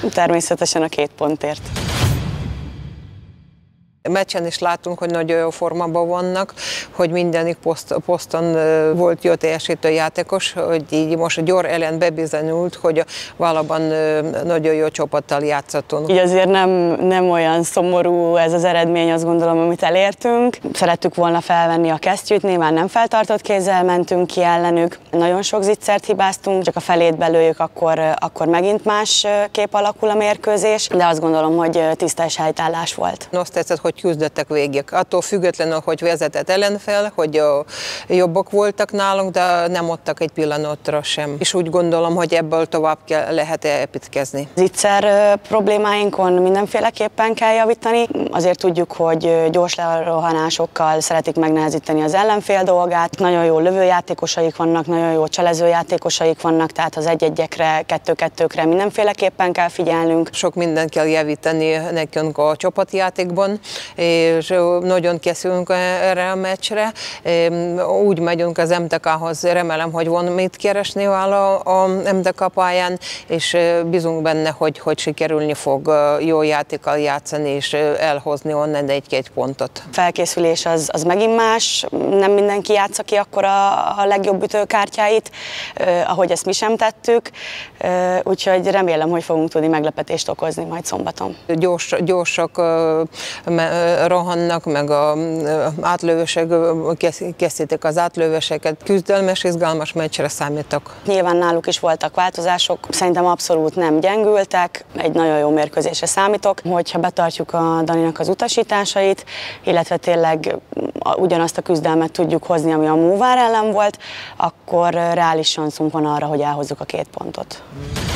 Természetesen a 2 pontért. Meccsen is látunk, hogy nagyon jó formában vannak, hogy mindenik poszton volt jó teljesítő játékos, hogy így most a Győr ellen bebizonyult, hogy valóban nagyon jó csapattal játszottunk. Így azért nem olyan szomorú ez az eredmény, azt gondolom, amit elértünk. Szerettük volna felvenni a kesztyűt, nyilván nem feltartott kézzel mentünk ki ellenük. Nagyon sok zicsert hibáztunk, csak a felét belőjük, akkor megint más kép alakul a mérkőzés, de azt gondolom, hogy tiszta és helytállás volt. Azt tetszett, hogy küzdöttek végig. Attól függetlenül, hogy vezetett ellenfél, hogy jobbak voltak nálunk, de nem adtak egy pillanatra sem. És úgy gondolom, hogy ebből tovább lehet építkezni. Zicser problémáinkon mindenféleképpen kell javítani. Azért tudjuk, hogy gyors lerohanásokkal szeretik megnehezíteni az ellenfél dolgát. Nagyon jó lövőjátékosaik vannak, nagyon jó cselezőjátékosaik vannak, tehát az 1-1-ekre, 2-2-kre mindenféleképpen kell figyelnünk. Sok mindent kell javítani nekünk a csapatjátékban, és nagyon készülünk erre a meccsre. Úgy megyünk az MTK-hoz, remélem, hogy van mit keresni a MTK pályán, és bízunk benne, hogy sikerülni fog jó játékkal játszani, és elhozni onnan egy-két pontot. A felkészülés az megint más, nem mindenki játsza ki akkor a legjobb ütőkártyáit, ahogy ezt mi sem tettük, úgyhogy remélem, hogy fogunk tudni meglepetést okozni majd szombaton. Gyorsak rohannak, meg az átlövések, készítik az átlövéseket. Küzdelmes, izgalmas meccsre számítok. Nyilván náluk is voltak változások, szerintem abszolút nem gyengültek, egy nagyon jó mérkőzésre számítok. Hogyha betartjuk a Daninak az utasításait, illetve tényleg ugyanazt a küzdelmet tudjuk hozni, ami a Móvár ellen volt, akkor reális sanszunk van arra, hogy elhozzuk a 2 pontot.